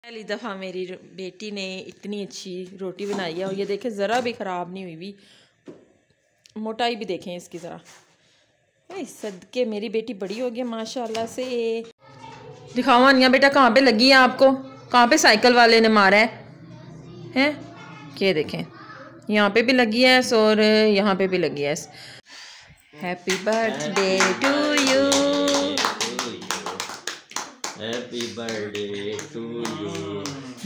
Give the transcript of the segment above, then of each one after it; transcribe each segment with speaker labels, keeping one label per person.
Speaker 1: पहली दफ़ा मेरी बेटी ने इतनी अच्छी रोटी बनाई है और ये देखें ज़रा भी ख़राब नहीं हुई भी। मोटाई भी देखें इसकी ज़रा, सदके मेरी बेटी बड़ी हो गई माशाल्लाह से। दिखाओ अनिया बेटा कहाँ पे लगी है आपको, कहाँ पे साइकिल वाले ने मारा है? ये देखें यहाँ पे भी लगी है और यहाँ पे भी लगी है। Happy birthday to you,
Speaker 2: happy birthday to you.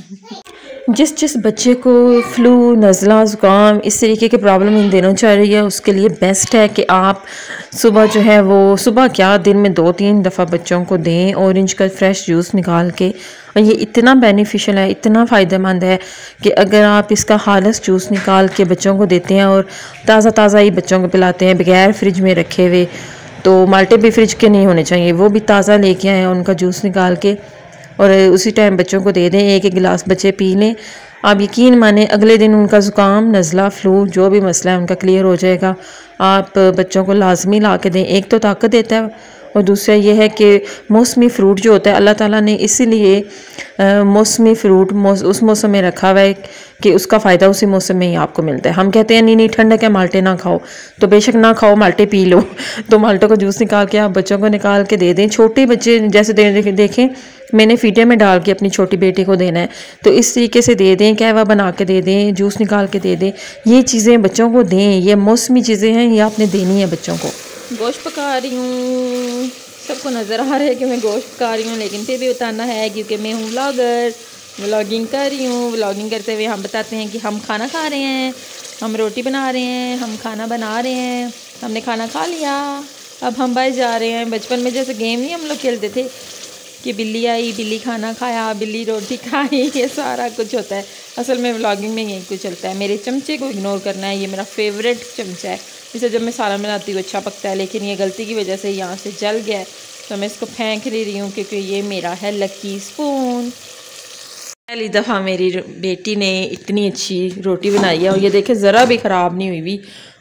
Speaker 1: जिस बच्चे को फ्लू, नज़ला, ज़ुकाम इस तरीके के प्रॉब्लम इन दिनों चल रही है उसके लिए बेस्ट है कि आप सुबह जो है वो सुबह क्या दिन में 2-3 दफ़ा बच्चों को दें ऑरेंज का फ्रेश जूस निकाल के। और ये इतना बेनिफिशियल है, इतना फ़ायदेमंद है कि अगर आप इसका खालिस जूस निकाल के बच्चों को देते हैं और ताज़ा ही बच्चों को पिलाते हैं बगैर फ्रिज में रखे हुए, तो माल्टे भी फ्रिज के नहीं होने चाहिए, वो भी ताज़ा लेके आए उनका जूस निकाल के और उसी टाइम बच्चों को दे दें। एक गिलास बच्चे पी लें, आप यकीन माने अगले दिन उनका ज़ुकाम, नज़ला, फ्लू जो भी मसला है उनका क्लियर हो जाएगा। आप बच्चों को लाजमी ला के दें, एक तो ताकत देता है और दूसरा ये है कि मौसमी फ़्रूट जो होता है अल्लाह ताला ने इसीलिए मौसमी फ़्रूट उस मौसम में रखा हुआ है कि उसका फ़ायदा उसी मौसम में ही आपको मिलता है। हम कहते हैं नहीं ठंडक है माल्टे ना खाओ, तो बेशक ना खाओ, माल्टे पी लो। तो माल्टों का जूस निकाल के आप बच्चों को निकाल के दे दें। छोटे बच्चे जैसे देखें मैंने फीटे में डाल के अपनी छोटी बेटी को देना है, तो इस तरीके से दे दें, कहवा बना के दे दें, जूस निकाल के दे दें। ये चीज़ें बच्चों को दें, ये मौसमी चीज़ें हैं, ये आपने देनी है बच्चों को। गोश्त पका रही हूँ, सबको नज़र आ रहा है कि मैं गोश्त पका रही हूँ, लेकिन फिर भी बताना है क्योंकि मैं हूँ व्लॉगर, व्लॉगिंग कर रही हूँ। व्लॉगिंग करते हुए हम बताते हैं कि हम खाना खा रहे हैं, हम रोटी बना रहे हैं, हम खाना बना रहे हैं, हमने खाना खा लिया, अब हम बाहर जा रहे हैं। बचपन में जैसे गेम नहीं हम लोग खेलते थे कि बिल्ली आई, बिल्ली खाना खाया, बिल्ली रोटी खाई, ये सारा कुछ होता है। असल में व्लॉगिंग में यही कुछ चलता है। मेरे चमचे को इग्नोर करना है, ये मेरा फेवरेट चमचा है, इसे जब मैं सालन बनाती हूँ अच्छा पकता है, लेकिन ये गलती की वजह से यहाँ से जल गया है तो मैं इसको फेंक ले रही हूँ क्योंकि ये मेरा है लकी स्पून। पहली दफ़ा मेरी बेटी ने इतनी अच्छी रोटी बनाई है और ये देखें ज़रा भी ख़राब नहीं हुई भी।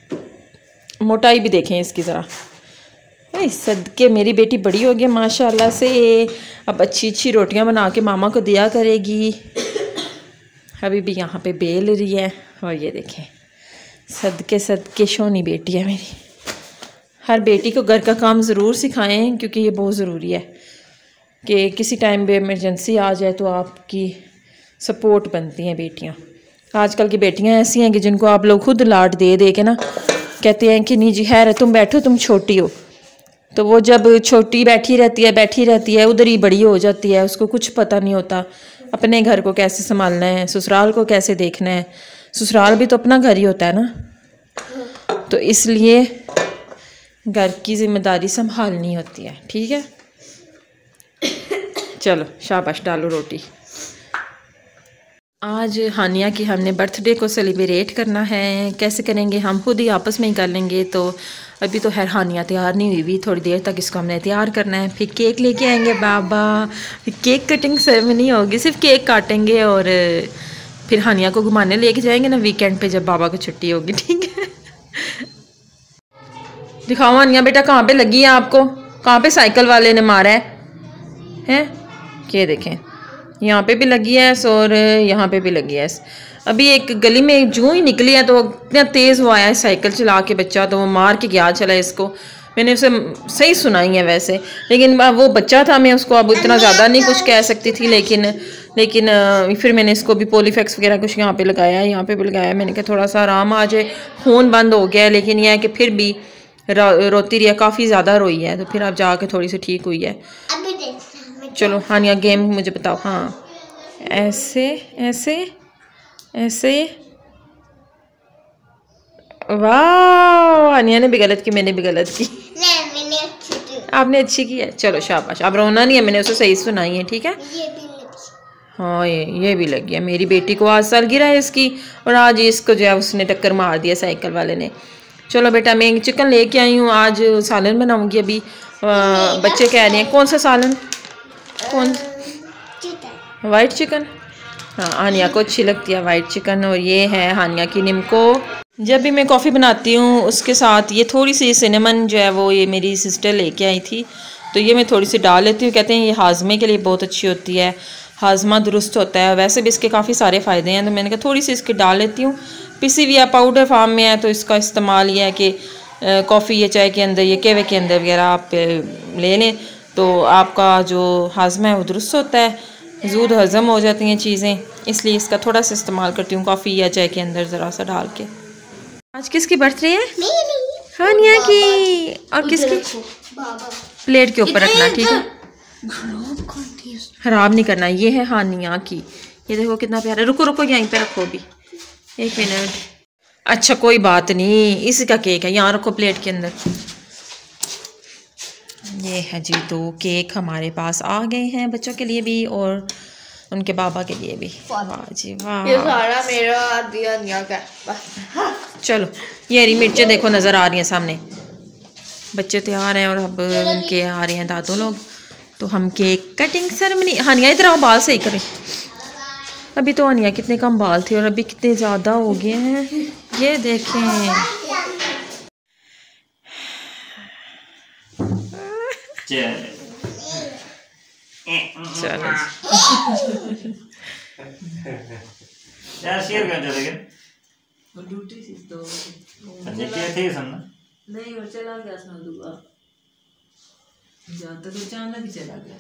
Speaker 1: मोटाई भी देखें इसकी ज़रा, सदके मेरी बेटी बड़ी हो गई माशाल्लाह से। अब अच्छी रोटियां बना के मामा को दिया करेगी। अभी भी यहाँ पे बेल रही है और ये देखें सदके शोनी बेटी है मेरी। हर बेटी को घर का काम ज़रूर सिखाएं क्योंकि ये बहुत ज़रूरी है कि किसी टाइम पे इमरजेंसी आ जाए तो आपकी सपोर्ट बनती हैं बेटियाँ। आजकल की बेटियाँ ऐसी हैं कि जिनको आप लोग खुद लाड दे के ना कहते हैं कि नहीं जी है तुम बैठो, तुम छोटी हो, तो वो जब छोटी बैठी रहती है उधर ही बड़ी हो जाती है, उसको कुछ पता नहीं होता अपने घर को कैसे संभालना है, ससुराल को कैसे देखना है। ससुराल भी तो अपना घर ही होता है ना, तो इसलिए घर की जिम्मेदारी संभालनी होती है। ठीक है, चलो शाबाश डालो रोटी। आज हानिया की हमने बर्थडे को सेलिब्रेट करना है। कैसे करेंगे, हम खुद ही आपस में ही कर लेंगे। तो अभी तो खैर हानिया तैयार नहीं हुई भी, थोड़ी देर तक इसको हमने तैयार करना है। फिर केक लेके आएंगे बाबा, फिर केक कटिंग सेरेमनी होगी, सिर्फ केक काटेंगे और फिर हानिया को घुमाने लेके जाएंगे ना वीकेंड पे जब बाबा को छुट्टी होगी। ठीक है, दिखाओ हानिया बेटा कहाँ पे लगी है आपको, कहाँ पे साइकिल वाले ने मारा है? ये देखें यहाँ पे भी लगी है और यहाँ पे भी लगी है। अभी एक गली में जूं ही निकली है तो इतना तेज़ हुआ है साइकिल चला के बच्चा, तो वो मार के गया चला इसको। मैंने उसे सही सुनाई है वैसे, लेकिन वो बच्चा था, मैं उसको अब इतना ज़्यादा नहीं कुछ कह सकती थी, लेकिन फिर मैंने इसको भी पॉलीफेक्स वगैरह कुछ यहाँ पे लगाया, यहाँ पे भी लगाया। मैंने कहा थोड़ा सा आराम आ जाए, खून बंद हो गया है, लेकिन यह है कि फिर भी रोती रही है, काफ़ी ज़्यादा रोई है, तो फिर अब जाके थोड़ी सी ठीक हुई है। चलो हानिया गेम मुझे बताओ। हाँ ऐसे ऐसे ऐसे, वाह हानिया ने भी गलत की, मैंने भी गलत की।
Speaker 3: मैंने अच्छी की।
Speaker 1: आपने अच्छी की है, चलो शाबाश। अब रोना नहीं है, मैंने उसे सही सुनाई है। ठीक है,
Speaker 3: ये भी लगी।
Speaker 1: हाँ ये भी लगी है। मेरी बेटी को आज सालगिरह है इसकी और आज इसको जो है उसने टक्कर मार दिया साइकिल वाले ने। चलो बेटा मैं चिकन लेके आई हूँ, आज सालन बनाऊंगी। अभी बच्चे कह रहे हैं कौन सा सालन, कौन वाइट चिकन। हाँ हानिया को अच्छी लगती है वाइट चिकन। और ये है हानिया की निम्को। जब भी मैं कॉफ़ी बनाती हूँ उसके साथ ये थोड़ी सी सिनेमन जो है वो ये मेरी सिस्टर लेके आई थी, तो ये मैं थोड़ी सी डाल लेती हूँ। कहते हैं ये हाजमे के लिए बहुत अच्छी होती है, हाजमा दुरुस्त होता है। वैसे भी इसके काफ़ी सारे फ़ायदे हैं, तो मैंने कहा थोड़ी सी इसकी डाल लेती हूँ। पिसी हुई पाउडर फार्म में है, तो इसका इस्तेमाल ये है कि कॉफ़ी या चाय के अंदर या कहवे के अंदर वगैरह आप ले लें, तो आपका जो हाजमा है वो दुरुस्त होता है, जूद हज़म हो जाती हैं चीज़ें। इसलिए इसका थोड़ा सा इस्तेमाल करती हूँ कॉफ़ी या चाय के अंदर ज़रा सा डाल के। आज किसकी बर्थडे है? हानिया की। और किसकी? प्लेट के ऊपर रखना, ठीक है? खराब नहीं करना। ये है हानिया की, ये देखो कितना प्यारा। रुको रुको, यहीं पे रखो भी, 1 मिनट। अच्छा कोई बात नहीं, इसी का केक है, यहाँ रखो प्लेट के अंदर। ये है जी 2 केक हमारे पास आ गए हैं, बच्चों के लिए भी और उनके बाबा के लिए भी। वाह जी वाह,
Speaker 4: ये सारा मेरा दिया निया का।
Speaker 1: चलो ये हरी मिर्चें देखो नज़र आ रही हैं सामने। बच्चे तैयार हैं और अब उनके आ रहे हैं दादू लोग, तो हम केक कटिंग सेरेमनी। हानिया इधर आओ, बाल सही करें। अभी तो हानिया कितने कम बाल थे और अभी कितने ज़्यादा हो गए हैं, ये देखें। चलो
Speaker 2: यार शेयर कर दे, लेकिन वो ड्यूटी थी तो पंजे के थे सुनना नहीं, वो चला गया सुन दुआ जाता तो अचानक ही चला गया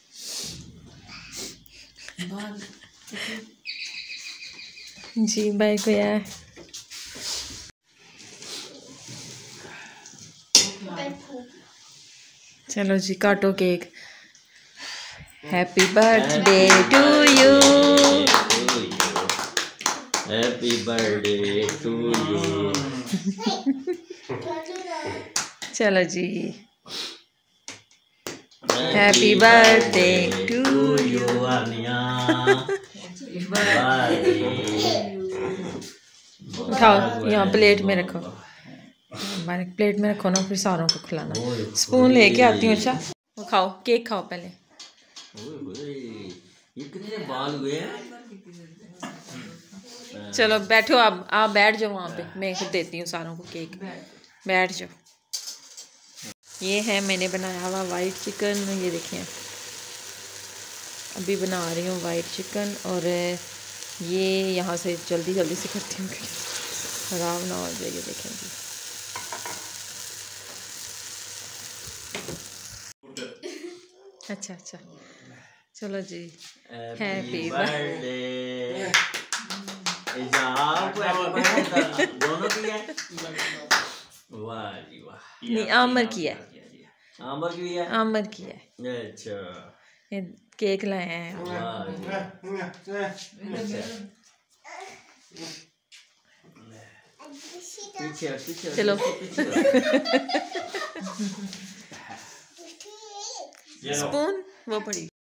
Speaker 2: बाहर
Speaker 1: जी। बाय को यार, चलो जी काटो cake. Happy birthday to you,
Speaker 2: happy birthday to you.
Speaker 1: चलो जी, हैप्पी बर्थडे टू यू। उठाओ, यहाँ प्लेट में रखो, हमारे प्लेट में रखो ना, फिर सारों को खिलाना। स्पून लेके आती हूँ। अच्छा वो खाओ, केक खाओ पहले।
Speaker 2: ये कितने बाल हुए हैं?
Speaker 1: चलो बैठो, आप बैठ जाओ वहाँ पे, मैं खुद देती हूँ सारों को केक। बैठ जाओ। ये है मैंने बनाया हुआ वाइट चिकन, ये देखिए अभी बना रही हूँ वाइट चिकन। और ये यहाँ से जल्दी जल्दी से करती हूँ खराब ना हो जाए। ये देखेंगे, अच्छा अच्छा चलो जी। Happy birthday.
Speaker 2: दोनों की है? वाह जी वाह।
Speaker 1: नहीं आमर की है,
Speaker 2: आमर की है,
Speaker 1: आमर की है।
Speaker 2: अच्छा
Speaker 1: ये केक लाए हैं।
Speaker 2: पीछे पीछे
Speaker 1: चलो स्पून वो पड़ी।